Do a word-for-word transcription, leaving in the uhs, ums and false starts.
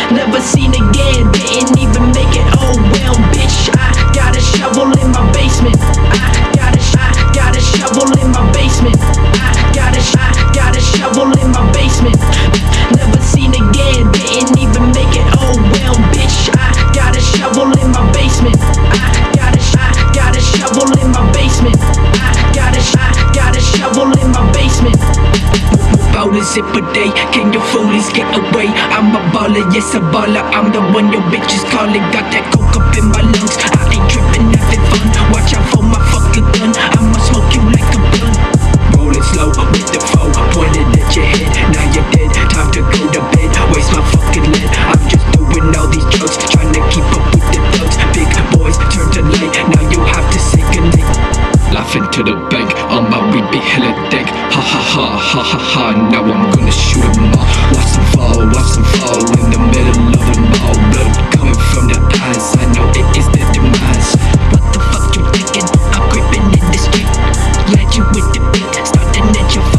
never seen again. Didn't even make it. Oh well, bitch, I got a shovel in my basement. I got a, I got a shovel in my basement. I got a, I got a shovel in my basement. Never seen again. Didn't even make it. Oh well, bitch, I got a shovel in my basement. I got a, I got a shovel in my basement. I got a, I got a shovel in my basement. About a zip a day, can you foolies get away? I'm a baller, yes a baller, I'm the one your bitches calling. Got that coke up in my lungs, I ain't tripping, having fun. Watch out for my fucking gun, I'ma smoke you like a blunt. Rolling slow with the foe, pointed at your head. Now you're dead, time to go to bed. Waste my fucking lead, I'm just doing all these drugs, trying to keep up with the thugs. Big boys turn to light, now you have to say goodnight. Laughing to the bank, on my weed be hella dank. Ha ha ha ha ha ha, now I'm gonna shoot 'em all. Watch them fall, watch them fall in the middle of the mall. Blood coming from the eyes, I know it is the demise. What the fuck you thinking? I'm creeping in the street, glad you with the beat, starting at your